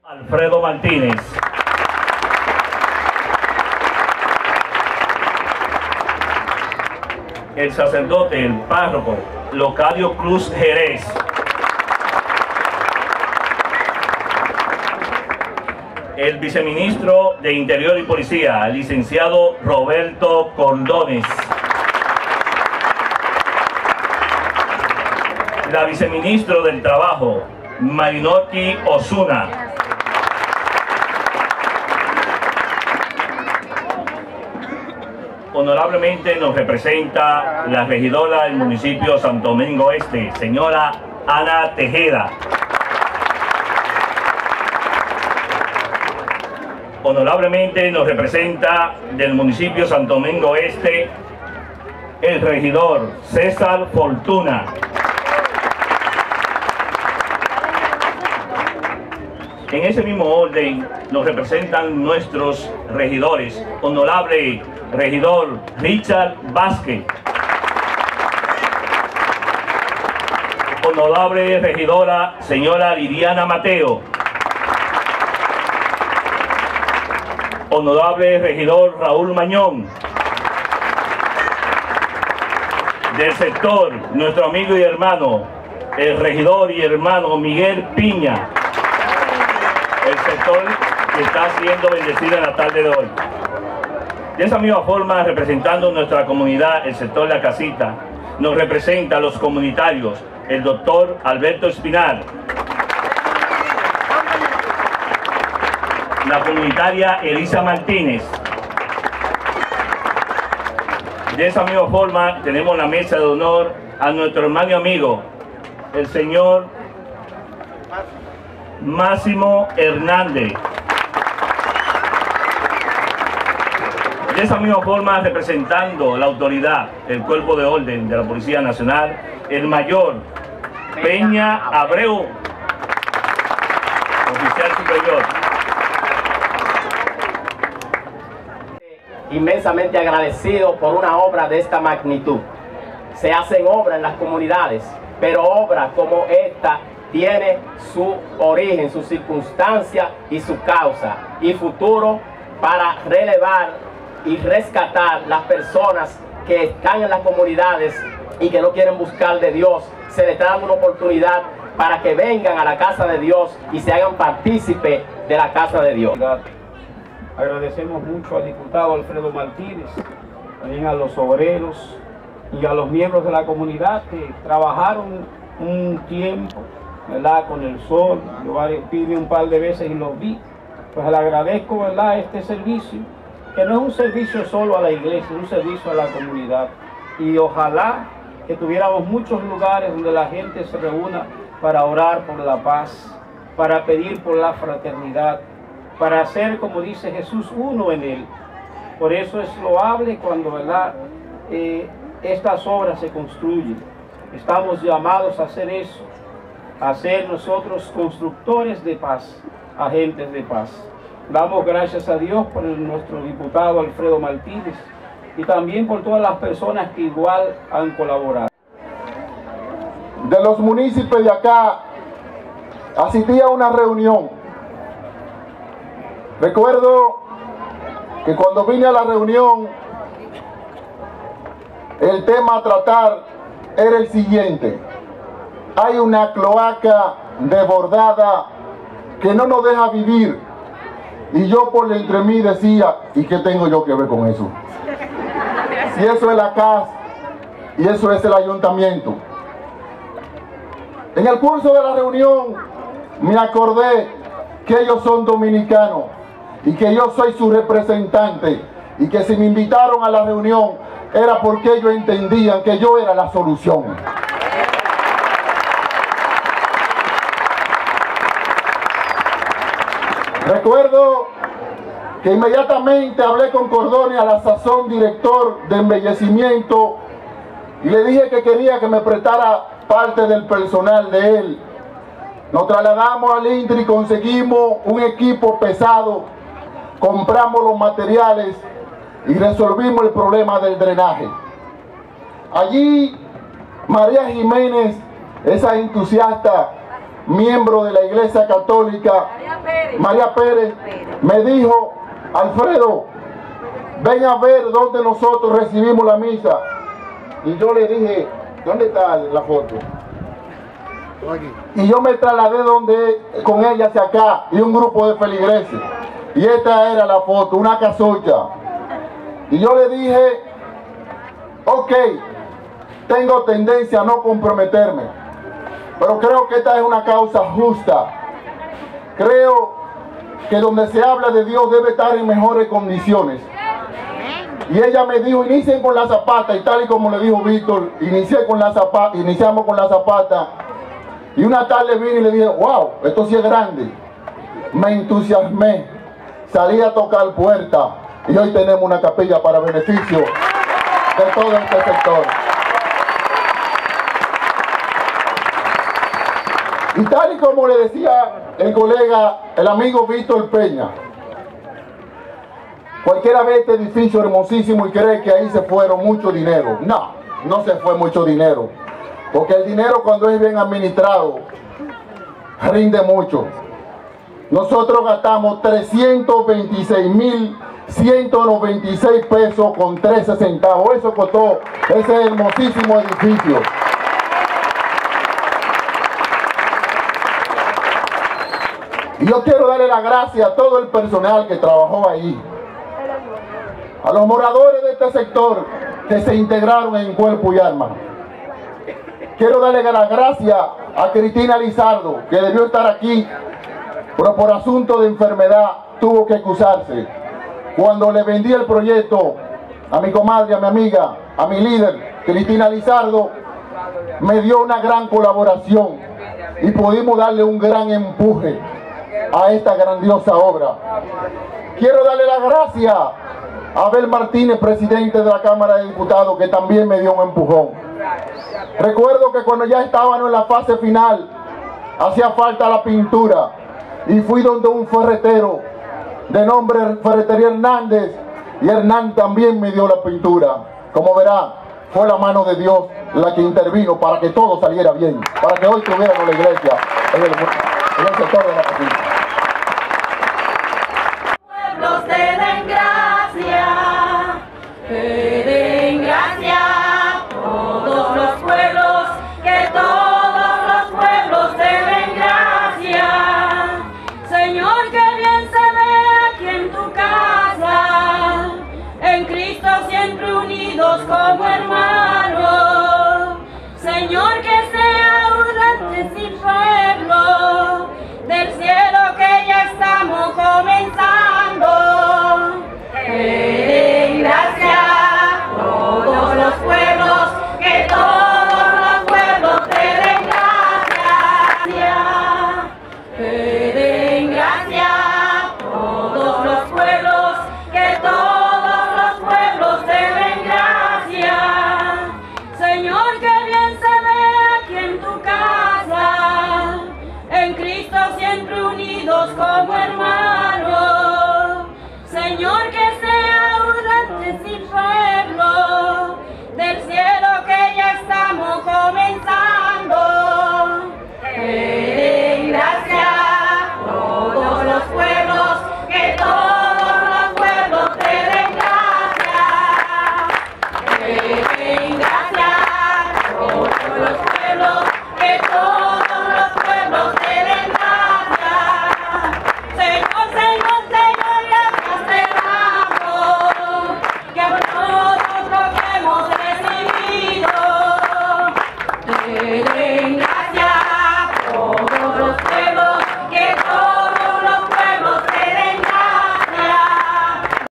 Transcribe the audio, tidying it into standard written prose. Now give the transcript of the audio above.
Alfredo Martínez. El sacerdote, el párroco, Locadio Cruz Jerez. El viceministro de Interior y Policía, licenciado Roberto Cordones. La viceministro del Trabajo, Marinoki Osuna. Honorablemente nos representa la regidora del municipio Santo Domingo Este, señora Ana Tejeda. Honorablemente nos representa del municipio Santo Domingo Este el regidor César Fortuna. En ese mismo orden nos representan nuestros regidores. Honorable regidor Richard Vázquez. Honorable regidora señora Liliana Mateo. Honorable regidor Raúl Mañón. Del sector, nuestro amigo y hermano, el regidor y hermano Miguel Piña. El sector que está siendo bendecido en la tarde de hoy. De esa misma forma, representando nuestra comunidad, el sector La Casita, nos representa a los comunitarios, el doctor Alberto Espinar, la comunitaria Elisa Martínez. De esa misma forma, tenemos la mesa de honor a nuestro hermano y amigo, el señor Máximo Hernández. De esa misma forma, representando la autoridad, el cuerpo de orden de la Policía Nacional, el mayor Peña Abreu, oficial superior. Inmensamente agradecido por una obra de esta magnitud. Se hacen obras en las comunidades, pero obras como esta tiene su origen, su circunstancia y su causa y futuro para relevar y rescatar las personas que están en las comunidades y que no quieren buscar de Dios. Se les está dando una oportunidad para que vengan a la casa de Dios y se hagan partícipe de la casa de Dios. Agradecemos mucho al diputado Alfredo Martínez, también a los obreros y a los miembros de la comunidad que trabajaron un tiempo, ¿verdad?, con el sol. Yo vine un par de veces y los vi. Pues le agradezco, ¿verdad?, este servicio, que no es un servicio solo a la iglesia, es un servicio a la comunidad. Y ojalá que tuviéramos muchos lugares donde la gente se reúna para orar por la paz, para pedir por la fraternidad, para ser, como dice Jesús, uno en Él. Por eso es loable cuando, ¿verdad?, estas obras se construyen. Estamos llamados a hacer eso, a ser nosotros constructores de paz, agentes de paz. Damos gracias a Dios por nuestro diputado Alfredo Martínez y también por todas las personas que igual han colaborado. De los municipios de acá, asistí a una reunión. Recuerdo que cuando vine a la reunión, el tema a tratar era el siguiente: hay una cloaca desbordada que no nos deja vivir. Y yo por entre mí decía, ¿y qué tengo yo que ver con eso? Si eso es la CAS y eso es el ayuntamiento. En el curso de la reunión me acordé que ellos son dominicanos y que yo soy su representante y que si me invitaron a la reunión era porque ellos entendían que yo era la solución. Recuerdo que inmediatamente hablé con Cordoni, a la sazón director de embellecimiento, y le dije que quería que me prestara parte del personal de él. Nos trasladamos al Intri y conseguimos un equipo pesado, compramos los materiales y resolvimos el problema del drenaje. Allí María Jiménez, esa entusiasta, miembro de la Iglesia Católica, María Pérez, me dijo: Alfredo, ven a ver dónde nosotros recibimos la misa. Y yo le dije: ¿dónde está la foto? Y yo me trasladé con ella hacia acá y un grupo de feligreses. Y esta era la foto, una casucha. Y yo le dije: ok, tengo tendencia a no comprometerme, pero creo que esta es una causa justa. Creo que donde se habla de Dios debe estar en mejores condiciones. Y ella me dijo: inicien con la zapata, y tal y como le dijo Víctor, iniciamos con la zapata. Y una tarde vine y le dije: wow, esto sí es grande. Me entusiasmé, salí a tocar puertas, y hoy tenemos una capilla para beneficio de todo este sector. Y tal y como le decía el colega, el amigo Víctor Peña, cualquiera ve este edificio hermosísimo y cree que ahí se fueron mucho dinero. No, no se fue mucho dinero, porque el dinero, cuando es bien administrado, rinde mucho. Nosotros gastamos 326.196 pesos con 13 centavos. Eso costó ese hermosísimo edificio. Y yo quiero darle las gracias a todo el personal que trabajó ahí, a los moradores de este sector que se integraron en cuerpo y alma. Quiero darle las gracias a Cristina Lizardo, que debió estar aquí, pero por asunto de enfermedad tuvo que excusarse. Cuando le vendí el proyecto a mi comadre, a mi amiga, a mi líder, Cristina Lizardo, me dio una gran colaboración y pudimos darle un gran empuje a esta grandiosa obra. Quiero darle las gracias a Abel Martínez, presidente de la Cámara de Diputados, que también me dio un empujón. Recuerdo que cuando ya estábamos en la fase final, hacía falta la pintura, y fui donde un ferretero de nombre Ferretería Hernández, y Hernán también me dio la pintura. Como verán, fue la mano de Dios la que intervino para que todo saliera bien, para que hoy tuviéramos la iglesia en el sector de la capilla. Pueblos te den gracia, todos los pueblos, que todos los pueblos te den gracia. Señor, que bien se ve aquí en tu casa, en Cristo siempre unidos como hermanos. Señor, que sea urgente sin pueblo, del cielo que ya estamos comenzando. Que den gracia todos los pueblos, que todos los pueblos te den gracia. Que den gracia todos los pueblos, que todos los pueblos te den gracia. Señor, que bien se ve aquí en tu casa, en Cristo siempre unidos como hermanos.